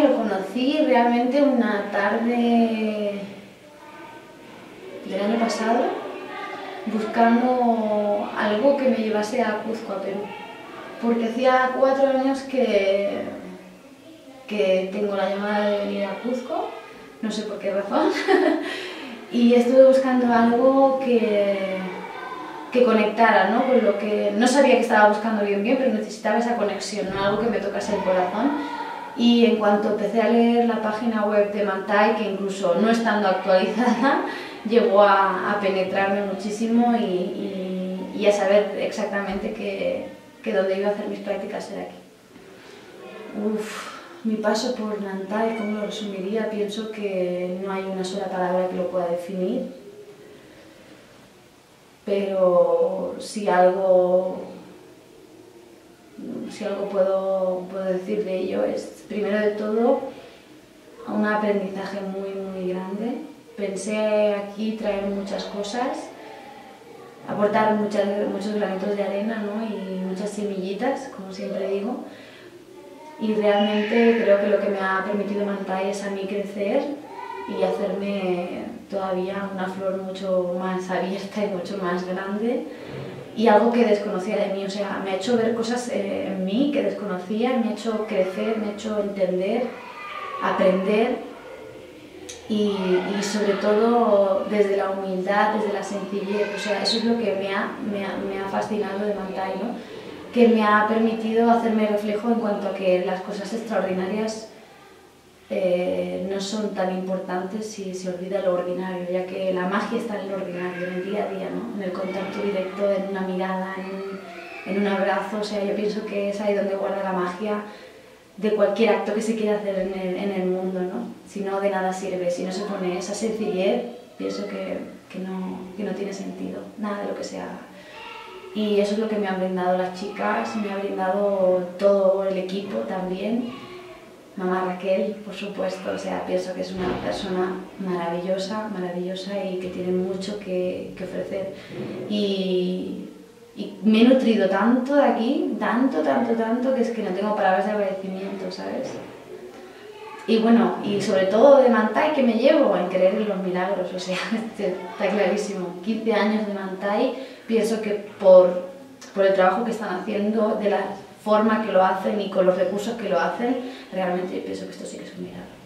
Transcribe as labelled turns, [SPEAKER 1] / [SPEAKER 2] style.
[SPEAKER 1] Manthai lo conocí realmente una tarde del año pasado, buscando algo que me llevase a Cuzco, a Perú. Porque hacía 4 años que tengo la llamada de venir a Cuzco, no sé por qué razón, y estuve buscando algo que conectara, ¿no? Con lo que no sabía que estaba buscando bien, pero necesitaba esa conexión, ¿no? Algo que me tocase el corazón. Y en cuanto empecé a leer la página web de Manthai, que incluso no estando actualizada, llegó a penetrarme muchísimo y a saber exactamente que donde iba a hacer mis prácticas era aquí. Mi paso por Manthai, ¿cómo lo resumiría? Pienso que no hay una sola palabra que lo pueda definir, pero si algo puedo decir de ello es, primero de todo, un aprendizaje muy grande. Pensé aquí traer muchas cosas, aportar muchos granitos de arena, ¿no? Y muchas semillitas, como siempre digo, y realmente creo que lo que me ha permitido Manthai es a mí crecer y hacerme todavía una flor mucho más abierta y mucho más grande, y algo que desconocía de mí. O sea, me ha hecho ver cosas en mí que desconocía, me ha hecho crecer, me ha hecho entender, aprender, y sobre todo desde la humildad, desde la sencillez. O sea, eso es lo que me ha fascinado de Manthai, ¿no? Que me ha permitido hacerme reflejo en cuanto a que las cosas extraordinarias no son tan importantes si se olvida lo ordinario, ya que la magia está en lo ordinario, en el día a día, ¿no? En el contacto directo, en una mirada, en un abrazo. O sea, yo pienso que es ahí donde guarda la magia de cualquier acto que se quiera hacer en el mundo, ¿no? Si no, de nada sirve, si no se pone esa sencillez, pienso que no tiene sentido, nada de lo que se haga. Y eso es lo que me han brindado las chicas, me ha brindado todo el equipo también. Mamá Raquel, por supuesto. O sea, pienso que es una persona maravillosa y que tiene mucho que ofrecer. Y me he nutrido tanto de aquí, tanto, que es que no tengo palabras de agradecimiento, ¿sabes? Y bueno, y sobre todo de Manthai, que me llevo en creer en los milagros. O sea, está clarísimo. 15 años de Manthai, pienso que por el trabajo que están haciendo, de la forma que lo hacen y con los recursos que lo hacen, realmente pienso que esto sí que es un milagro.